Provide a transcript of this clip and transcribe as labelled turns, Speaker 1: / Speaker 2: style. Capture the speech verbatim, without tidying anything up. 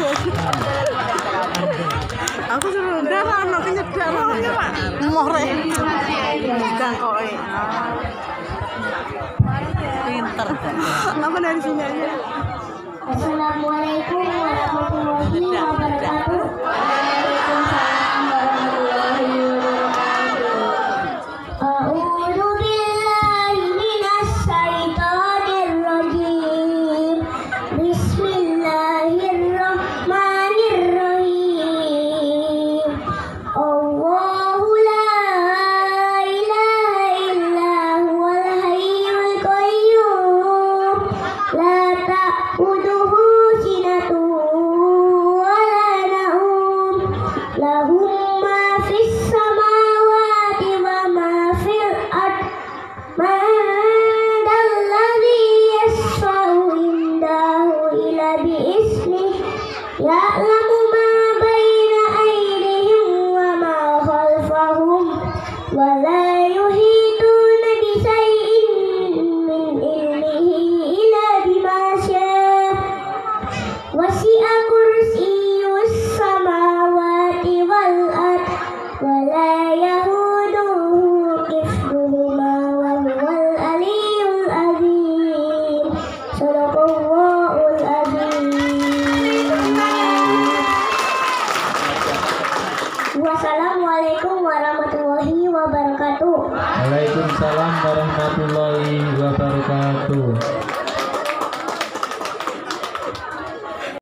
Speaker 1: Aku suruh darah anak nyedak orangnya Pak. More. Bukan kok. Pinter. Apa dari sini aja?
Speaker 2: Assalamualaikum warahmatullahi wabarakatuh. Waalaikumsalam warahmatullahi wabarakatuh. A'udzu billahi minasy syaithanir rajim. Bismillahirrahmanirrahim. Allahu la ilaha illa huwal hayyul qayyum. La ta'khudhuhu sinatun wa la nawm. Lahu ma fis samawati wa ma fil ard. Man dalladhi yashfa'u indahu illa bi'iznihi. Ya'lamu ma baina aydihim wa ma khalfahum. Wa la yuhituna bi shay'in min ilmihi illa bima syaa. Wasi'a kursiyyus samawati wal ard. Wa la yahuduhu hifdhuhuma wa huwal aliyyul azim. Shadaqallahul azim. Wassalamualaikum warahmatullahi wabarakatuh.
Speaker 3: Waalaikumsalam warahmatullahi wabarakatuh.